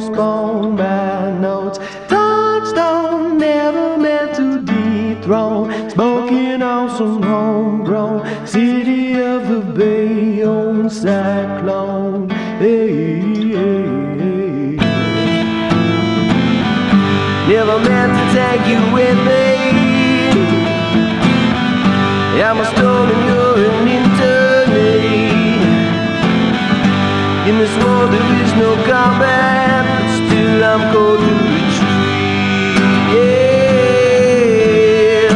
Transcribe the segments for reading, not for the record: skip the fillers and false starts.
postponed by notes. Touchstone, never meant to dethrone. Smoking on some homegrown, city of the bay on Cyclone. Hey, hey, hey. Never meant to take you with me. I'm a stone and you're an eternity. In this world there is no combat, but still I'm called to retreat. Yeah.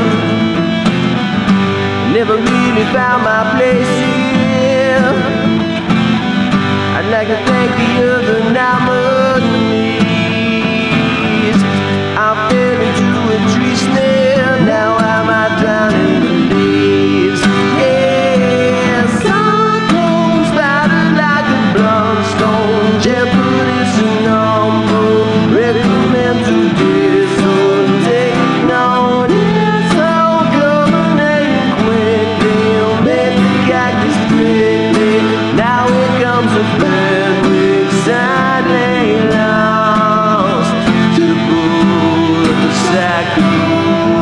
Never really found my place here. I'd like to thank the other nominees. I fell into a tree snare, now I'm out down in the leaves. Yeah, cyclone splattered like a blunt stone. Jeopardy's a number, recommend to disorder. No, it's all coming quick. They'll make the cactus quickly. Now here comes a bird with sadly lost to the pool of the Cyclone.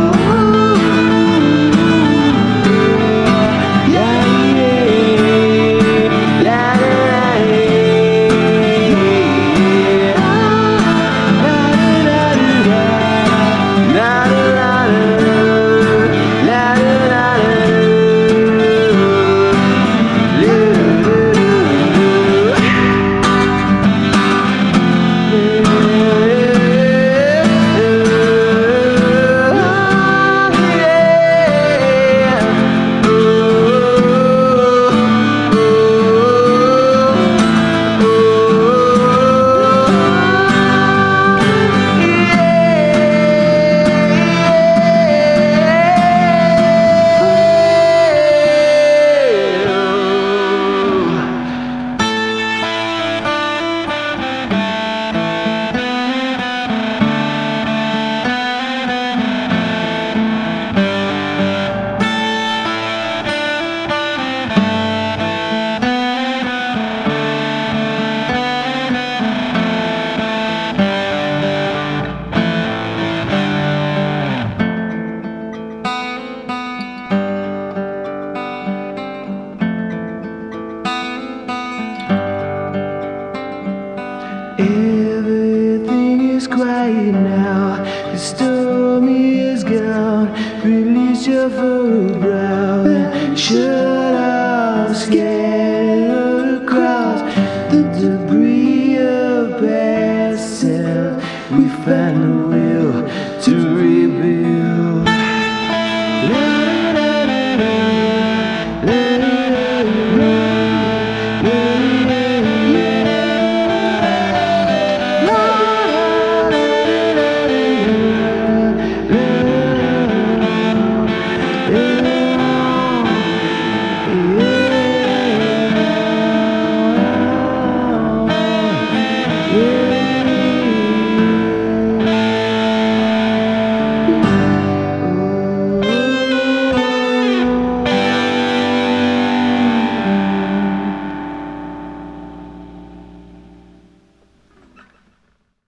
Everything is quiet now, the storm is gone. Release your photograph and shut off, scattered across the debris of past self. We find the